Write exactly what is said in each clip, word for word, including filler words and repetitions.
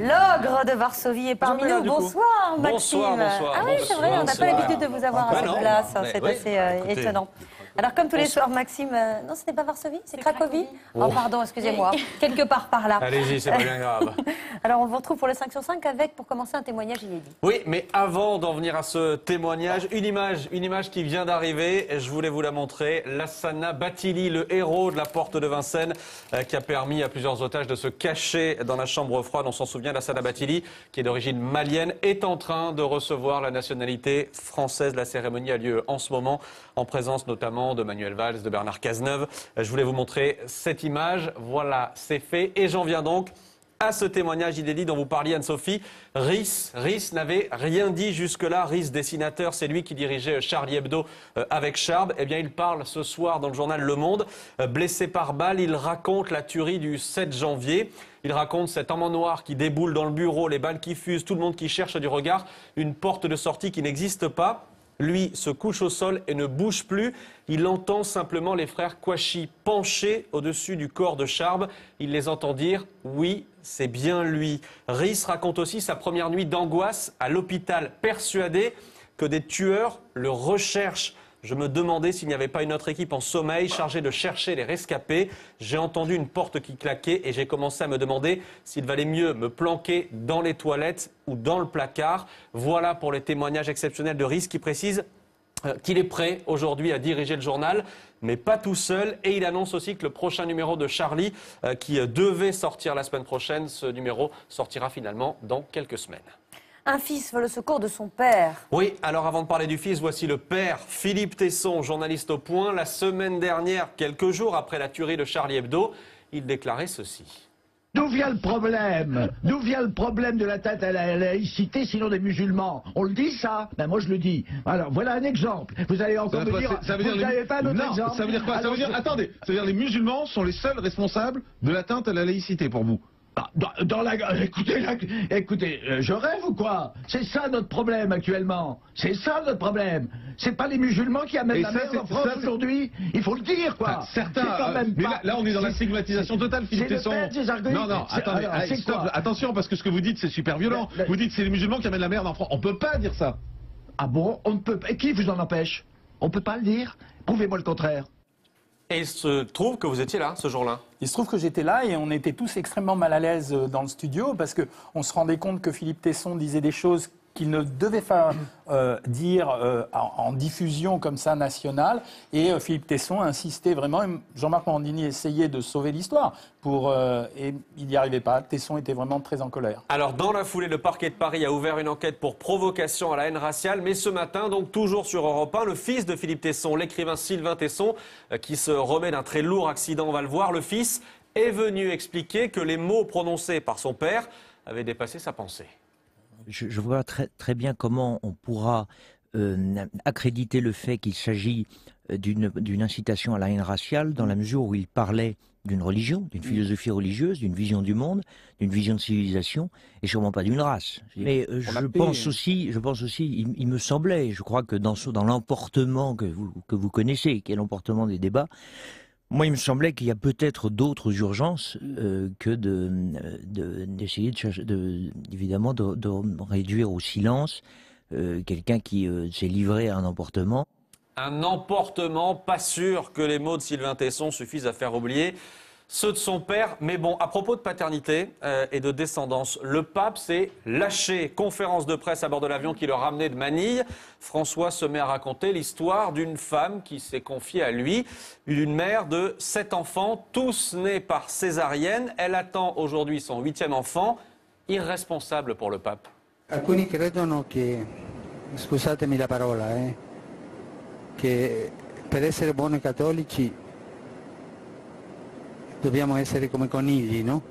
L'ogre de Varsovie est parmi nous. Bonsoir, Maxime. Bonsoir, bonsoir. Ah oui, c'est vrai, on n'a pas l'habitude de vous avoir à cette place. C'est assez euh, étonnant. Alors, comme tous les soirs, Maxime... Euh, non, ce n'est pas Varsovie, c'est Cracovie. Oh, pardon, excusez-moi. Oui. Quelque part par là. Allez-y, c'est pas bien grave. Alors, on vous retrouve pour le cinq sur cinq avec, pour commencer, un témoignage inédit. Oui, mais avant d'en venir à ce témoignage, une image, une image qui vient d'arriver. Je voulais vous la montrer. Lassana Bathily, le héros de la porte de Vincennes, euh, qui a permis à plusieurs otages de se cacher dans la chambre froide. On s'en souvient, Lassana Bathily, qui est d'origine malienne, est en train de recevoir la nationalité française. La cérémonie a lieu en ce moment, en présence notamment de Manuel Valls, de Bernard Cazeneuve. Je voulais vous montrer cette image. Voilà, c'est fait. Et j'en viens donc à ce témoignage inédit dont vous parliez, Anne-Sophie. Rhys, Rhys n'avait rien dit jusque-là. Rhys, dessinateur, c'est lui qui dirigeait Charlie Hebdo euh, avec Charb. Eh bien, il parle ce soir dans le journal Le Monde. Euh, blessé par balle, il raconte la tuerie du sept janvier. Il raconte cet homme en noir qui déboule dans le bureau, les balles qui fusent, tout le monde qui cherche du regard, une porte de sortie qui n'existe pas. Lui se couche au sol et ne bouge plus. Il entend simplement les frères Kouachi penchés au-dessus du corps de Charb. Il les entend dire « Oui, c'est bien lui ». Rhys raconte aussi sa première nuit d'angoisse à l'hôpital, persuadé que des tueurs le recherchent. Je me demandais s'il n'y avait pas une autre équipe en sommeil chargée de chercher les rescapés. J'ai entendu une porte qui claquait et j'ai commencé à me demander s'il valait mieux me planquer dans les toilettes ou dans le placard. Voilà pour les témoignages exceptionnels de Rhys qui précise euh, qu'il est prêt aujourd'hui à diriger le journal, mais pas tout seul. Et il annonce aussi que le prochain numéro de Charlie, euh, qui euh, devait sortir la semaine prochaine, ce numéro sortira finalement dans quelques semaines. Un fils veut le secours de son père. Oui, alors avant de parler du fils, voici le père, Philippe Tesson, journaliste au Point. La semaine dernière, quelques jours après la tuerie de Charlie Hebdo, il déclarait ceci. D'où vient le problème? D'où vient le problème de l'atteinte à la laïcité, sinon des musulmans? On le dit ça? Ben moi je le dis. Alors voilà un exemple. Vous allez encore me dire, ça veut dire vous les... n'avez pas d'autre non, exemple? Ça veut dire quoi? Alors, ça veut dire, attendez, ça veut dire les musulmans sont les seuls responsables de l'atteinte à la laïcité pour vous? Dans, dans la... Écoutez, la... écoutez, euh, je rêve ou quoi? C'est ça notre problème actuellement. C'est ça notre problème. C'est pas les musulmans qui amènent Et la ça, merde en France aujourd'hui. Il faut le dire, quoi. Enfin, certains. Quand même mais pas... là, là, on est dans la stigmatisation totale, Philippe Tesson. Non, non, attendez, Alors, allez, stop, attention, parce que ce que vous dites, c'est super violent. Le, le... Vous dites que c'est les musulmans qui amènent la merde en France. On peut pas dire ça. Ah bon? On ne peut pas. Et qui vous en empêche? On peut pas le dire? Prouvez-moi le contraire. Et il se trouve que vous étiez là, ce jour-là. Il se trouve que j'étais là et on était tous extrêmement mal à l'aise dans le studio parce qu'on se rendait compte que Philippe Tesson disait des choses qu'il ne devait pas euh, dire euh, en, en diffusion comme ça nationale. Et euh, Philippe Tesson insistait vraiment. Jean-Marc Morandini essayait de sauver l'histoire pour euh, et il n'y arrivait pas. Tesson était vraiment très en colère. Alors dans la foulée, le parquet de Paris a ouvert une enquête pour provocation à la haine raciale. Mais ce matin, donc toujours sur Europe un, le fils de Philippe Tesson, l'écrivain Sylvain Tesson, euh, qui se remet d'un très lourd accident, on va le voir, le fils est venu expliquer que les mots prononcés par son père avaient dépassé sa pensée. Je, je vois très, très bien comment on pourra euh, accréditer le fait qu'il s'agit d'une d'une incitation à la haine raciale dans la mesure où il parlait d'une religion, d'une philosophie religieuse, d'une vision du monde, d'une vision de civilisation, et sûrement pas d'une race. Mais euh, je pense aussi, je pense aussi, il, il me semblait, je crois que dans, dans l'emportement que vous, que vous connaissez, qui est l'emportement des débats, moi, il me semblait qu'il y a peut-être d'autres urgences euh, que de, de, d'essayer de, chercher, de, évidemment, de, de réduire au silence euh, quelqu'un qui euh, s'est livré à un emportement. Un emportement, pas sûr que les mots de Sylvain Tesson suffisent à faire oublier ceux de son père. Mais bon, à propos de paternité euh, et de descendance, le pape s'est lâché. Conférence de presse à bord de l'avion qui le ramenait de Manille. François se met à raconter l'histoire d'une femme qui s'est confiée à lui, une mère de sept enfants, tous nés par césarienne. Elle attend aujourd'hui son huitième enfant, irresponsable pour le pape. Alcuni credono che, scusatemi la parola, eh, che per essere buoni cattolici dobbiamo essere come conigli, no?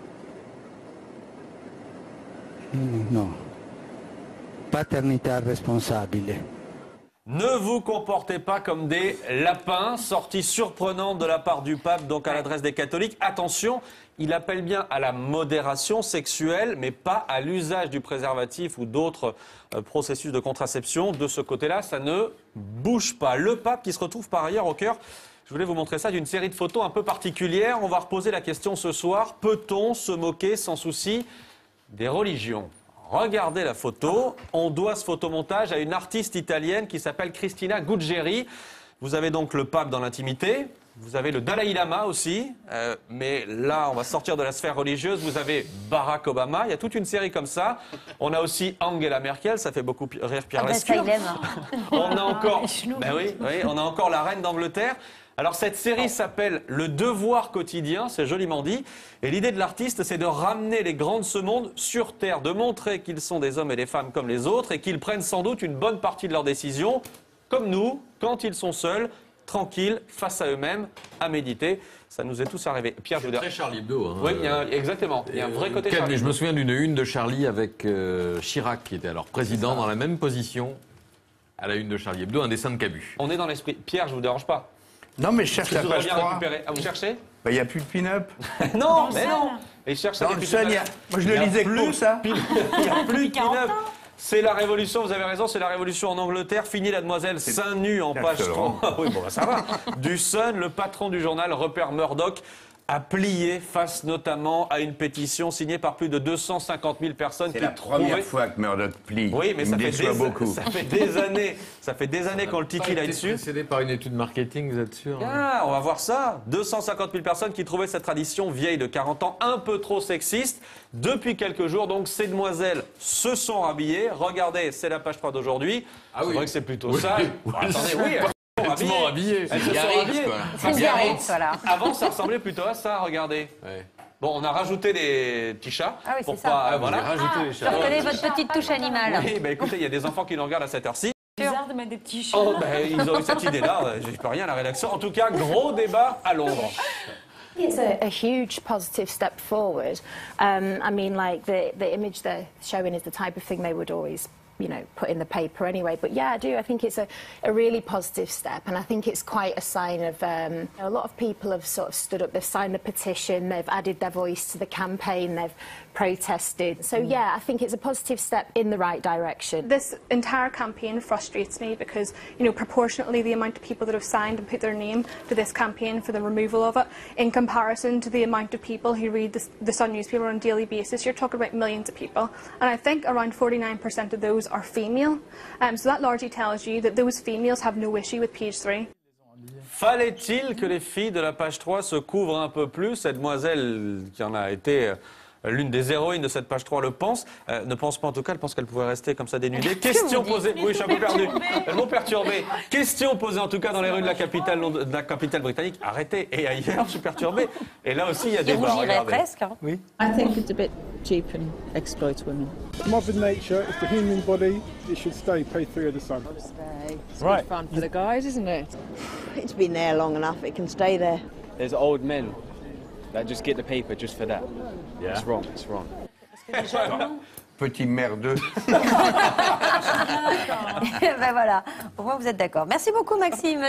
No. Paternità responsabile. Ne vous comportez pas comme des lapins, sortie surprenante de la part du pape, donc à l'adresse des catholiques. Attention, il appelle bien à la modération sexuelle, mais pas à l'usage du préservatif ou d'autres euh, processus de contraception. De ce côté-là, ça ne bouge pas. Le pape qui se retrouve par ailleurs au cœur, je voulais vous montrer ça, d'une série de photos un peu particulières. On va reposer la question ce soir, peut-on se moquer sans souci des religions. Regardez la photo. On doit ce photomontage à une artiste italienne qui s'appelle Cristina Guggeri. Vous avez donc le pape dans l'intimité. Vous avez le Dalai Lama aussi, euh, mais là, on va sortir de la sphère religieuse. Vous avez Barack Obama, il y a toute une série comme ça. On a aussi Angela Merkel, ça fait beaucoup rire Pierre Ah ben, Lescure. ça, il aime. On a encore, ben oui, oui, on a encore la reine d'Angleterre. Alors cette série s'appelle Le Devoir quotidien, c'est joliment dit. Et l'idée de l'artiste, c'est de ramener les grands de ce monde sur Terre, de montrer qu'ils sont des hommes et des femmes comme les autres et qu'ils prennent sans doute une bonne partie de leurs décisions, comme nous, quand ils sont seuls, tranquilles, face à eux-mêmes, à méditer. Ça nous est tous arrivé. Pierre, je veux dire... Très Charlie Hebdo. Hein, oui, il y a un, exactement. Il y a un vrai côté Charlie Je Hebdo. me souviens d'une une de Charlie avec euh, Chirac, qui était alors président, dans la même position, à la une de Charlie Hebdo, un dessin de Cabu. On est dans l'esprit. Pierre, je vous dérange pas? Non, mais je cherche la page trois. Ah, vous cherchez? Il n'y a plus de pin-up. Non, mais non. Et je cherche Dans le Sun, il y a... Moi, je le lisais que pour ça. Il n'y a plus de pin-up. C'est la révolution, vous avez raison, c'est la révolution en Angleterre. Fini la demoiselle seins nus en page trente. Oui, bon, bah, ça va. Du Sun, le patron du journal, Rupert Murdoch, a plié face notamment à une pétition signée par plus de deux cent cinquante mille personnes. C'est la première trouvaient... fois que Murdoch plie. Oui, mais il ça me fait, déçoit des... beaucoup. ça fait des années, ça fait des années qu'on le titille là-dessus. Précédé par une étude marketing, vous êtes sûr? Ah, on va voir ça. deux cent cinquante mille personnes qui trouvaient cette tradition vieille de quarante ans un peu trop sexiste. Depuis quelques jours, donc, ces demoiselles se sont rhabillées. Regardez, c'est la page trois d'aujourd'hui. Ah c'est oui. vrai que c'est plutôt Oui. ça. Bon, attendez, oui. Complètement habillé. Elles se sont habillées. C'est Biarritz, voilà. Avant, ça ressemblait plutôt à ça, regardez. Ouais. Bon, on a rajouté des petits chats. Ah oui, pour c'est ça. pas, Ah, voilà. vous avez rajouté les Je chats. reconnais votre petite touche animale. Oui, bah écoutez, il y a des enfants qui nous regardent à cette heure-ci. Bizarre de mettre des petits chats. Oh, bah, ils ont eu cette idée-là. Je peux rien à la rédaction. En tout cas, gros débat à Londres. It's a, a huge positive step forward. Um, I mean, like, the, the image they're showing is the type of thing they would always, you know, put in the paper anyway. But yeah, I do. I think it's a, a really positive step, and I think it's quite a sign of, um, a lot of people have sort of stood up, they've signed a petition, they've added their voice to the campaign, they've protested. So yeah, I think it's a positive step in the right direction. This entire campaign frustrates me because, you know, proportionately the amount of people that have signed and put their name to this campaign for the removal of it, in comparison to the amount of people who read the, the Sun newspaper on a daily basis, you're talking about millions of people. And I think around forty-nine percent of those are female. Um, so that largely tells you that those females have no issue with page three. Fallait-il que les filles de la page trois se couvrent un peu plus? Cette demoiselle qui en a été l'une des héroïnes de cette page trois le pense, euh, ne pense pas en tout cas, elle pense qu'elle pouvait rester comme ça dénudée. Question posée, oui, je suis un peu perdu. Elles m'ont perturbé. Question posée en tout cas dans les rues de la capitale, de la capitale britannique. Arrêtez. Et ailleurs, je suis perturbé. Et là aussi, il y a des Il rougirait presque. Hein. Oui. I think it's a bit cheap and exploit women. Mother Nature is the human body. It should stay page three of the Sun. It's right. Good fun for the guys, isn't it? It's been there long enough. It can stay there. There's old men that just get the paper just for that. Yeah. It's wrong. It's wrong. Petit merdeux. Ben voilà, au moins vous êtes d'accord. Merci beaucoup Maxime.